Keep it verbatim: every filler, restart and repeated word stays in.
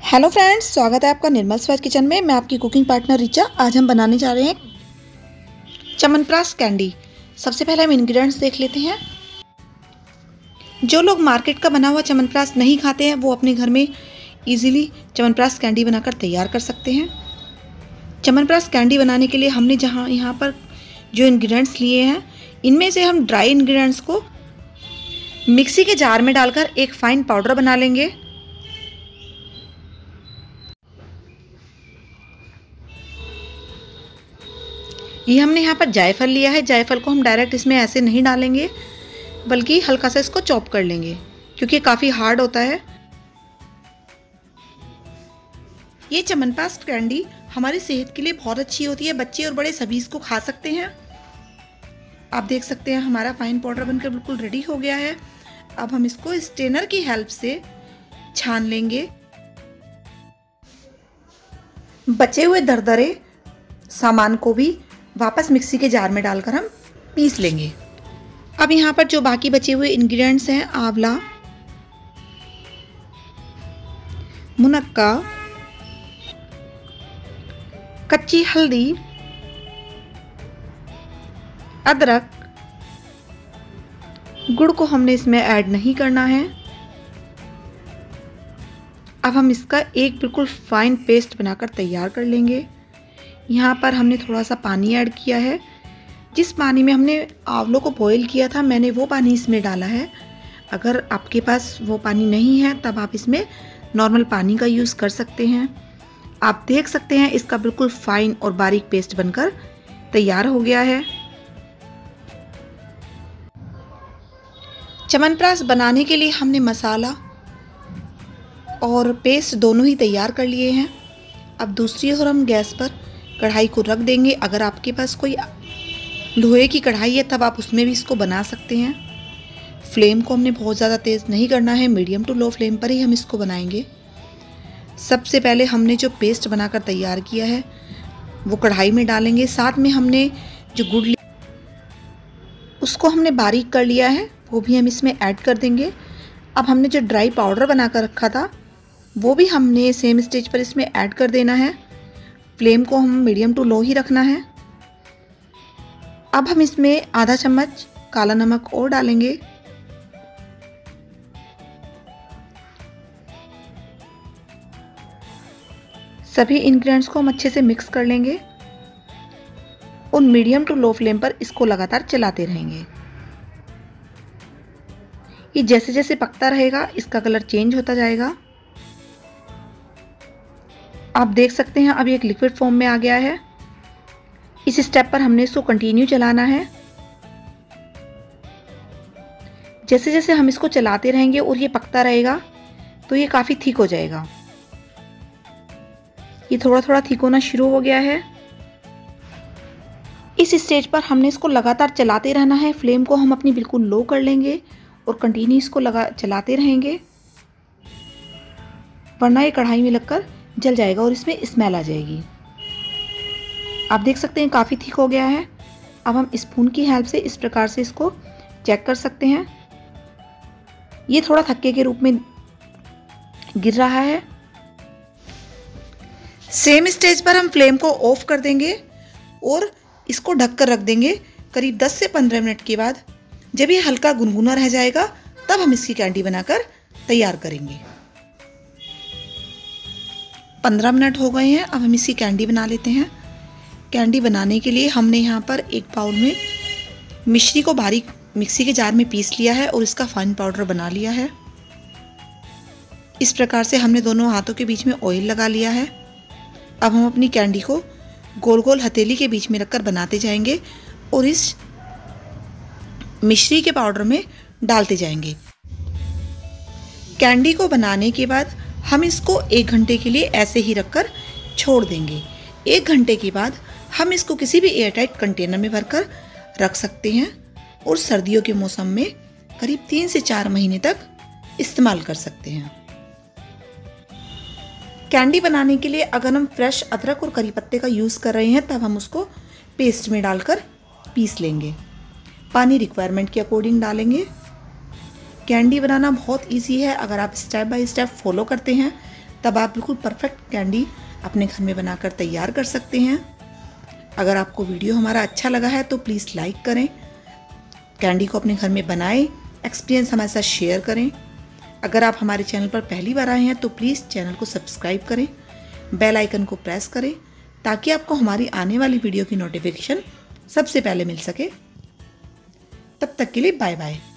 Hello friends, स्वागत है आपका निर्मल स्वेज किचन में। मैं आपकी कुकिंग पार्टनर रिचा। आज हम बनाने जा रहे हैं च्यवनप्राश कैंडी। सबसे पहले हम इंग्रेडिएंट्स देख लेते हैं। जो लोग मार्केट का बना हुआ च्यवनप्राश नहीं खाते हैं वो अपने घर में इजीली च्यवनप्राश कैंडी बनाकर तैयार कर सकते हैं। च्यवनप्राश कैंडी बनाने के लिए हमने जहाँ यहाँ पर जो इंग्रेडिएंट्स लिए हैं, इनमें से हम ड्राई इंग्रेडिएंट्स को मिक्सी के जार में डालकर एक फाइन पाउडर बना लेंगे। ये हमने यहाँ पर जायफल लिया है। जायफल को हम डायरेक्ट इसमें ऐसे नहीं डालेंगे, बल्कि हल्का सा इसको चॉप कर लेंगे, क्योंकि ये काफ़ी हार्ड होता है। ये च्यवनप्राश कैंडी हमारी सेहत के लिए बहुत अच्छी होती है। बच्चे और बड़े सभी इसको खा सकते हैं। आप देख सकते हैं हमारा फाइन पाउडर बनकर बिल्कुल रेडी हो गया है। अब हम इसको स्ट्रेनर की हेल्प से छान लेंगे। बचे हुए दरदरे सामान को भी वापस मिक्सी के जार में डालकर हम पीस लेंगे। अब यहाँ पर जो बाकी बचे हुए इंग्रेडिएंट्स हैं, आंवला, मुनक्का, कच्ची हल्दी, अदरक, गुड़ को हमने इसमें ऐड नहीं करना है। अब हम इसका एक बिल्कुल फाइन पेस्ट बनाकर तैयार कर लेंगे। यहाँ पर हमने थोड़ा सा पानी ऐड किया है। जिस पानी में हमने आंवलों को बॉईल किया था, मैंने वो पानी इसमें डाला है। अगर आपके पास वो पानी नहीं है तब आप इसमें नॉर्मल पानी का यूज़ कर सकते हैं। आप देख सकते हैं इसका बिल्कुल फाइन और बारीक पेस्ट बनकर तैयार हो गया है। च्यवनप्राश बनाने के लिए हमने मसाला और पेस्ट दोनों ही तैयार कर लिए हैं। अब दूसरी ओर हम गैस पर कढ़ाई को रख देंगे। अगर आपके पास कोई लोहे की कढ़ाई है तब आप उसमें भी इसको बना सकते हैं। फ्लेम को हमने बहुत ज़्यादा तेज़ नहीं करना है, मीडियम टू लो फ्लेम पर ही हम इसको बनाएंगे। सबसे पहले हमने जो पेस्ट बनाकर तैयार किया है वो कढ़ाई में डालेंगे। साथ में हमने जो गुड़ लिया उसको हमने बारीक कर लिया है, वो भी हम इसमें ऐड कर देंगे। अब हमने जो ड्राई पाउडर बनाकर रखा था वो भी हमने सेम स्टेज पर इसमें ऐड कर देना है। फ्लेम को हम मीडियम टू लो ही रखना है। अब हम इसमें आधा चम्मच काला नमक और डालेंगे। सभी इंग्रेडिएंट्स को हम अच्छे से मिक्स कर लेंगे और मीडियम टू लो फ्लेम पर इसको लगातार चलाते रहेंगे। ये जैसे जैसे पकता रहेगा इसका कलर चेंज होता जाएगा। आप देख सकते हैं अभी एक लिक्विड फॉर्म में आ गया है। इस स्टेप पर हमने इसको कंटिन्यू चलाना है। जैसे जैसे हम इसको चलाते रहेंगे और ये पकता रहेगा तो ये काफ़ी थिक हो जाएगा। ये थोड़ा थोड़ा थिक होना शुरू हो गया है। इस स्टेज पर हमने इसको लगातार चलाते रहना है। फ्लेम को हम अपनी बिल्कुल लो कर लेंगे और कंटिन्यू इसको लगा चलाते रहेंगे, वरना ये कढ़ाई में लगकर जल जाएगा और इसमें स्मेल आ जाएगी। आप देख सकते हैं काफ़ी थिक हो गया है। अब हम स्पून की हेल्प से इस प्रकार से इसको चेक कर सकते हैं। ये थोड़ा थक्के के रूप में गिर रहा है। सेम स्टेज पर हम फ्लेम को ऑफ कर देंगे और इसको ढककर रख देंगे। करीब दस से पंद्रह मिनट के बाद जब ये हल्का गुनगुना रह जाएगा तब हम इसकी कैंडी बनाकर तैयार करेंगे। पंद्रह मिनट हो गए हैं। अब हम इसकी कैंडी बना लेते हैं। कैंडी बनाने के लिए हमने यहाँ पर एक बाउल में मिश्री को बारीक मिक्सी के जार में पीस लिया है और इसका फाइन पाउडर बना लिया है। इस प्रकार से हमने दोनों हाथों के बीच में ऑयल लगा लिया है। अब हम अपनी कैंडी को गोल गोल हथेली के बीच में रखकर बनाते जाएंगे और इस मिश्री के पाउडर में डालते जाएंगे। कैंडी को बनाने के बाद हम इसको एक घंटे के लिए ऐसे ही रखकर छोड़ देंगे। एक घंटे के बाद हम इसको किसी भी एयरटाइट कंटेनर में भरकर रख सकते हैं और सर्दियों के मौसम में करीब तीन से चार महीने तक इस्तेमाल कर सकते हैं। कैंडी बनाने के लिए अगर हम फ्रेश अदरक और करी पत्ते का यूज़ कर रहे हैं तब हम उसको पेस्ट में डालकर पीस लेंगे। पानी रिक्वायरमेंट के अकॉर्डिंग डालेंगे। कैंडी बनाना बहुत इजी है। अगर आप स्टेप बाय स्टेप फॉलो करते हैं तब आप बिल्कुल परफेक्ट कैंडी अपने घर में बनाकर तैयार कर सकते हैं। अगर आपको वीडियो हमारा अच्छा लगा है तो प्लीज़ लाइक करें, कैंडी को अपने घर में बनाएं, एक्सपीरियंस हमारे साथ शेयर करें। अगर आप हमारे चैनल पर पहली बार आए हैं तो प्लीज़ चैनल को सब्सक्राइब करें, बेल आइकन को प्रेस करें ताकि आपको हमारी आने वाली वीडियो की नोटिफिकेशन सबसे पहले मिल सके। तब तक के लिए बाय बाय।